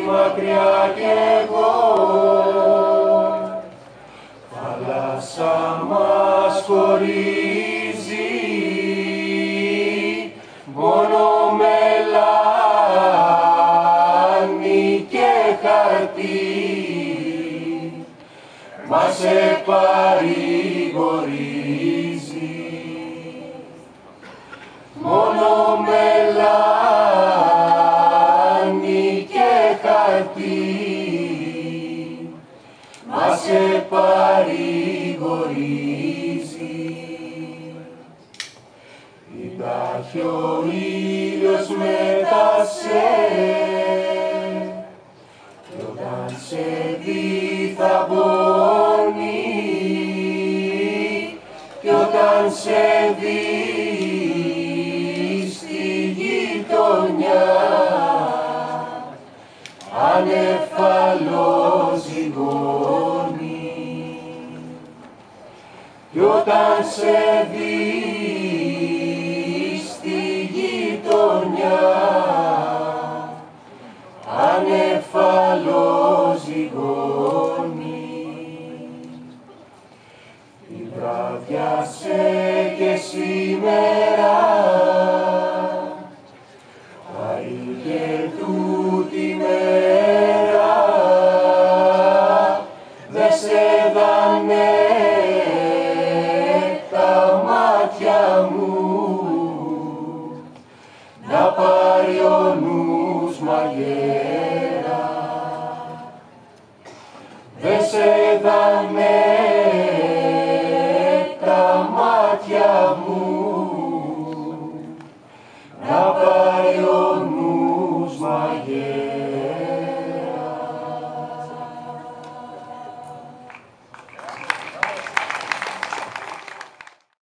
μακριά κι εγώ. Θάλασσα μας χωρίζει, μόνο μελάνι και χαρτί μας παρηγορίζει. Μόνο μελάνι και χαρτί μας παρηγορίζει. Υπάρχει ο ήλιος μέτασε κι όταν σε δει θα πονεί, κι όταν σε δει στη γειτονιά ανεφαλώς ζυγώνει, κι όταν σε δει στη γειτονιά ανεφαλώς ζυγώνει. Η βραδιάσε και σήμερα, πάει και τούτη μέρα, δε σε δανε τα μάτια μου, να πάρει ο νους μαγέρα. Δε σε δανε τα μάτια μου, να πάρει ο νους μαγέρα.